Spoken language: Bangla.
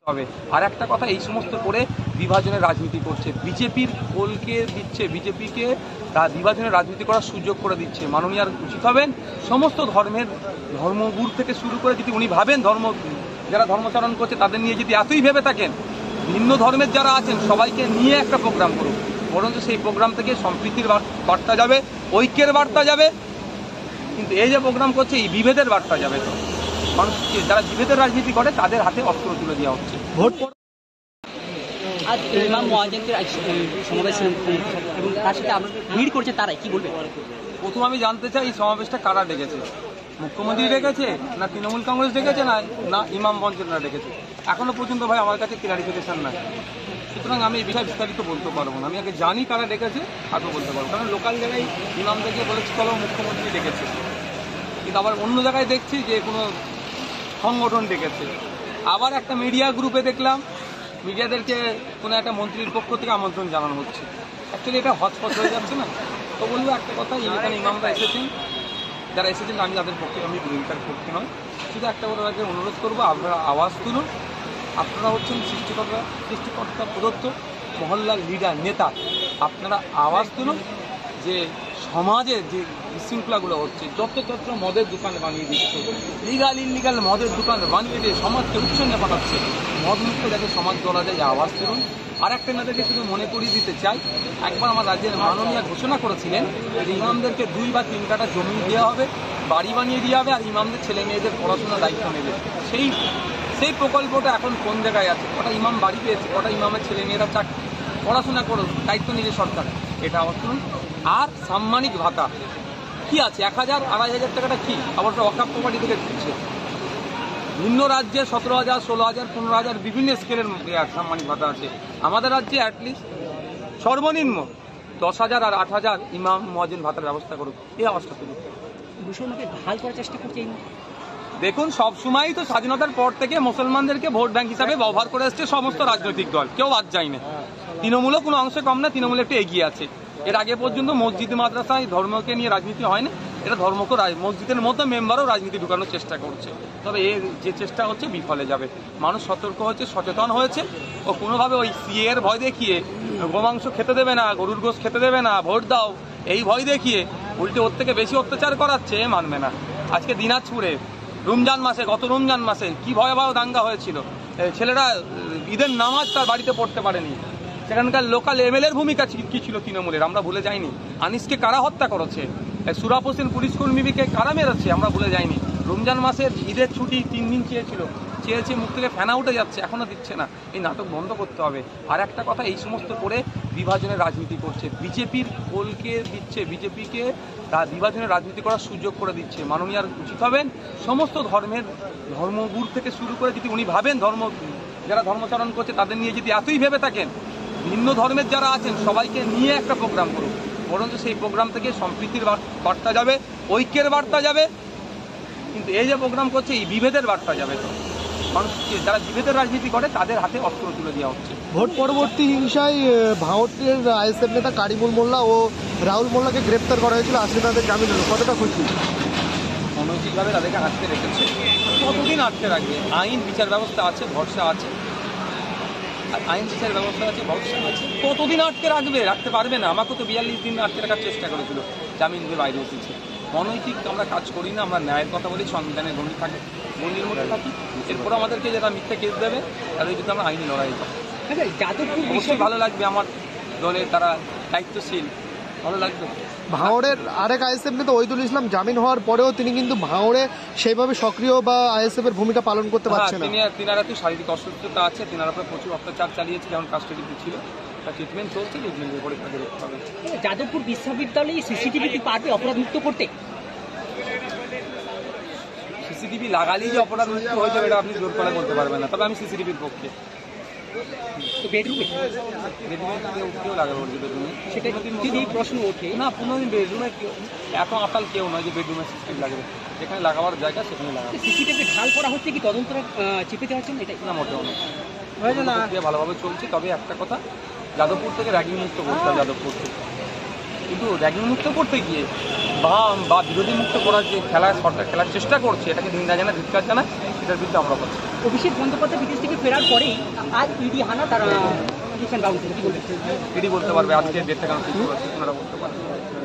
হবে। আর একটা কথা, এই সমস্ত করে বিভাজনের রাজনীতি করছে, বিজেপির কোলকে দিচ্ছে, বিজেপিকে তা বিভাজনের রাজনীতি করার সুযোগ করে দিচ্ছে। মাননীয় উচিত হবেন সমস্ত ধর্মের ধর্মগুরু থেকে শুরু করে, যদি উনি ভাবেন যারা ধর্মচারণ করছে তাদের নিয়ে যদি এতই ভেবে থাকেন, ভিন্ন ধর্মের যারা আছেন সবাইকে নিয়ে একটা প্রোগ্রাম করুন, বরঞ্চ সেই প্রোগ্রাম থেকে সম্প্রীতির বার্তা যাবে, ঐক্যের বার্তা যাবে। কিন্তু এই যে প্রোগ্রাম করছে, এই বিভেদের বার্তা যাবে। তো মানুষকে যারা বিভেদের রাজনীতি করে তাদের হাতে অস্ত্র তুলে দেওয়া হচ্ছে। ভোট আজ ইমাম মুয়াজ্জিনদের সমাবেশ এবং তার সাথে আমরা ভিড় করছে, তারাই কি বলবে? প্রথম আমি জানতে চাই এই সমাবেশটা কারা ডেকেছে? মুখ্যমন্ত্রী ডেকেছে, না তৃণমূল কংগ্রেস ডেকেছে, না ইমাম মঞ্চেরা ডেকেছে? এখনো পর্যন্ত ভাই আমার কাছে ক্লারিফিকেশন নাই। সুতরাং আমি এই বিষয়ে বিস্তারিত বলতে পারবো না। আমি আগে জানি কারা ডেকেছে, তারপর বলতে পারবো। কারণ লোকাল জায়গায় ইমামদেরকে বলেছে চলো মুখ্যমন্ত্রী ডেকেছে, কিন্তু আবার অন্য জায়গায় দেখছি যে কোনো সংগঠন ডেকেছে। আবার একটা মিডিয়া গ্রুপে দেখলাম মিডিয়াদেরকে কোনো একটা মন্ত্রীর পক্ষ থেকে আমন্ত্রণ জানানো হচ্ছে। অ্যাকচুয়ালি এটা হটস্পট হয়ে যাচ্ছে না? তো বলবো একটা কথা, এখানে ইমামরা এসেছেন, যারা এসেছেন আমি তাদের পক্ষে, আমি বিরোধিতার পক্ষে নয়। শুধু একটা কথা তাদের অনুরোধ করবো, আপনারা আওয়াজ তুলুন। আপনারা হচ্ছেন সৃষ্টিকর্তা প্রদত্ত মহল্লার লিডার, নেতা। আপনারা আওয়াজ তুলুন যে সমাজে যে বিশৃঙ্খলাগুলো হচ্ছে, যত্র মদের দোকান বানিয়ে দিচ্ছে, লিগাল ইনলিগাল মদের দোকান বানিয়ে দিয়ে সমাজকে উচ্ছন্নে পাঠাচ্ছে। মদমুক্ত যাতে সমাজ গড়া যায়, আওয়াজ তুলুন। আর একটা মেয়েদেরকে শুধু মনে করিয়ে দিতে চাই, একবার আমার রাজ্যের মাননীয় ঘোষণা করেছিলেন যে ইমামদেরকে 2 বা 3 কাঠা জমি দেওয়া হবে, বাড়ি বানিয়ে দেওয়া হবে, আর ইমামদের ছেলে মেয়েদের পড়াশোনার দায়িত্ব নেবে। সেই প্রকল্পটা এখন কোন জায়গায় আছে? কটা ইমাম বাড়ি পেয়েছে, কটা ইমামের ছেলে মেয়েরা পড়াশোনা করো, দায়িত্ব নিয়েছে সরকার? এটা আওয়াজ তুলুন। আর সাম্মানিক ভাতা কি আছে? 1000, 2500 টাকাটা কি? আবার ওয়াকফ প্রপার্টি থেকে দিচ্ছে। ভিন্ন রাজ্যে 17,000, 16,000, 15,000 বিভিন্ন স্কেলের সাম্মানিক ভাতা আছে। আমাদের রাজ্যে অ্যাটলিস্ট সর্বনিম্ন 10,000 আর 8,000 ইমাম মুয়াজ্জিন ভাতার ব্যবস্থা করুক। এই অবস্থা তুলুক। বিষয়টাকে ঢাল করার চেষ্টা করছে। দেখুন, সবসময়ই তো স্বাধীনতার পর থেকে মুসলমানদেরকে ভোট ব্যাংক হিসাবে ব্যবহার করে আসছে সমস্ত রাজনৈতিক দল, কেউ বাদ যায় না। তৃণমূলও কোনো অংশে কম না, তৃণমূল একটু এগিয়ে আছে। এর আগে পর্যন্ত মসজিদ মাদ্রাসায় ধর্মকে নিয়ে রাজনীতি হয় না, এটা ধর্মকে মসজিদের মতো মেম্বারও রাজনীতি ঢুকানোর চেষ্টা করছে। তবে এর যে চেষ্টা হচ্ছে বিফলে যাবে। মানুষ সতর্ক হচ্ছে, সচেতন হয়েছে। ও কোনোভাবে ওই সিএ এর ভয় দেখিয়ে গোমাংস খেতে দেবে না, গরুর গোশ খেতে দেবে না, ভোট দাও এই ভয় দেখিয়ে উল্টে ওর থেকে বেশি অত্যাচার করাচ্ছে, মানবে না। আজকে দিনাজপুরে রমজান মাসে, গত রমজান মাসে কি ভয়াবহ দাঙ্গা হয়েছিল। ছেলেরা ঈদের নামাজ তার বাড়িতে পড়তে পারেনি। সেখানকার লোকাল এমএলএর ভূমিকা কি ছিল তৃণমূলের, আমরা ভুলে যাইনি। আনিসকে কারা হত্যা করেছে, সুরাপ হোসেন পুলিশ কর্মীকে কারা মেরেছে, আমরা ভুলে যাইনি। রমজান মাসের ঈদের ছুটি 3 দিন চেয়েছে, মুখ থেকে ফেনা উঠে যাচ্ছে, এখনো দিচ্ছে না। এই নাটক বন্ধ করতে হবে। আর একটা কথা, এই সমস্ত করে বিভাজনের রাজনীতি করছে, বিজেপির কোলকে দিচ্ছে, বিজেপিকে তা বিভাজনের রাজনীতি করার সুযোগ করে দিচ্ছে। মাননীয় উচিত হবেন সমস্ত ধর্মের ধর্মগুরু থেকে শুরু করে, যদি উনি ভাবেন যারা ধর্মচারণ করছে তাদের নিয়ে যদি এতই ভেবে থাকেন, ভিন্ন ধর্মের যারা আছেন সবাইকে নিয়ে একটা প্রোগ্রাম করুন, বরঞ্চ সেই প্রোগ্রাম থেকে সম্প্রীতির বার্তা যাবে, ঐক্যের বার্তা যাবে। কিন্তু এই যে প্রোগ্রাম করছে, এই বিভেদের বার্তা যাবে। তো মানুষকে যারা বিভেদের রাজনীতি করে তাদের হাতে অস্ত্র তুলে দেওয়া হচ্ছে। ভোট পরবর্তী হিংসায় ভাঙড়ের আইএসএফ নেতা কারিমুল মোল্লা ও রাহুল মোল্লাকে গ্রেপ্তার করা হয়েছিল, আজকে তাদের জামিন হলো, কতটা খুশি? অনৈতিকভাবে তাদেরকে আটকে রেখেছে, কতদিন আটকে রাখবে? আইন বিচার ব্যবস্থা আছে, ভরসা আছে। আইন বিচার ব্যবস্থা আছে, ভরসা আছে। কতদিন আটকে রাখতে পারবে না। আমাকে তো 42 দিন আটকে রাখার চেষ্টা করেছিল, জামিন দিয়ে বাইরে এসেছে। অনৈতিক আমরা কাজ করি না, আমরা ন্যায়ের কথা বলি, সংবিধানের গণ্ডির মধ্যে থাকি। এরপর আমাদেরকে যারা মিথ্যা কেস দেবে তাদের যদি আমরা আইনি লড়াই করি, অবশ্যই ভালো লাগবে। আমার দলের তারা দায়িত্বশীল, ভালো লাগবে। ভাঙড়ের আরেক আইএসএফ নেতা ওইদুল ইসলাম জামিন হওয়ার পরেও তিনি কিন্তু ভাঙড়ে সেইভাবে সক্রিয় বা আইএসএফ এর ভূমিকা পালন করতে পারছেন না। তিনারা তো শারীরিক অসুস্থতা আছে, তিনারা প্রচুর অত্যাচার চালিয়েছে, যেমন কাস্টডিতে ছিল, তার ট্রিটমেন্ট চলছে, ট্রিটমেন্টের পরীক্ষা দেখতে হবে। যাদবপুর বিশ্ববিদ্যালয়ে সিসিটিভি কি পারবে অপরাধ মুক্ত করতে? সিসিটিভি লাগালেই যে অপরাধ মুক্ত হয়ে যাবে এটা আপনি জোর করে বলতে পারবেন না। তবে আমি সিসিটিভির পক্ষে। বেডরুমে কেউ লাগাবো বেডরুমে, সেটা যদি প্রশ্ন ওঠে না। 15 দিন বেডরুমে এত আটাল কেউ নয় যে বেডরুমে সিসিটিভি লাগবে। যেখানে লাগাবার জায়গা সেখানে লাগাবে। সিসিটিভি ঢাল করা হচ্ছে কি তদন্তটা চেপে দেওয়ার জন্য? এটাই না, মোটেও না, ভালোভাবে চলছে। তবে একটা কথা, যাদবপুর থেকে র্যাগিং মুক্ত করতে হবে, যাদবপুর থেকে। কিন্তু র্যাগিং মুক্ত করতে গিয়ে বা বিরোধী মুক্ত করার যে সরকার খেলার চেষ্টা করছে, এটাকে নিন্দা জানা, ধিক্কার জানা। এটার বিরুদ্ধে আমরা বলছি। অভিষেক বন্দ্যোপাধ্যায় বিদেশ থেকে ফেরার পরেই আজ ইডি হানা তারা কিষাণ বাবু কি বলতে এটি বলতে পারবে আজকে ডেটটা কেন ঠিক করেছে ওনারা বলতে পারবে।